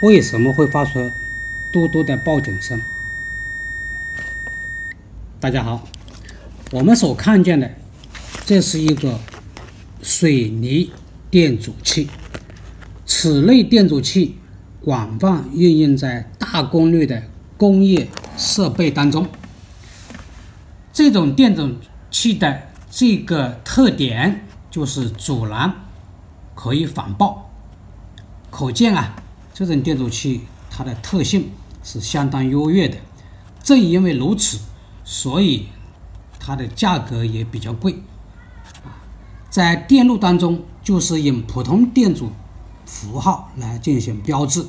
为什么会发出嘟嘟的报警声？大家好，我们所看见的，这是一个水泥电阻器。此类电阻器广泛运用在大功率的工业设备当中。这种电阻器的这个特点就是阻燃可以反爆，可见这种电阻器它的特性是相当优越的。正因为如此，所以它的价格也比较贵。在电路当中，就是用普通电阻符号来进行标志，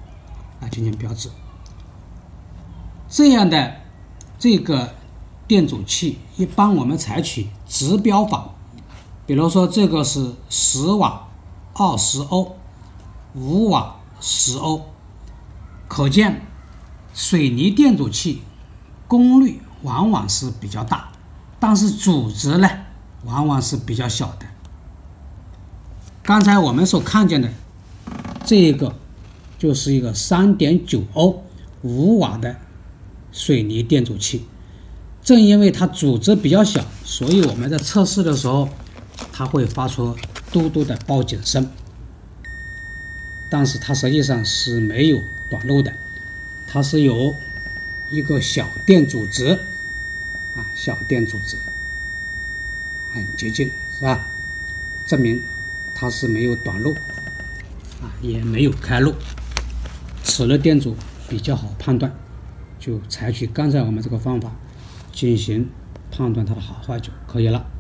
这样的这个电阻器，一般我们采取指标法，比如说这个是10瓦20欧，5瓦10欧，可见水泥电阻器功率往往是比较大，但是阻值呢往往是比较小的。刚才我们所看见的这个就是一个 3.9 欧5瓦的水泥电阻器。正因为它阻值比较小，所以我们在测试的时候它会发出嘟嘟的报警声，但是它实际上是没有短路的，它是有一个小电阻值小电阻值很接近，是吧？证明它是没有短路也没有开路。此类电阻比较好判断，就采取刚才我们这个方法进行判断它的好坏就可以了。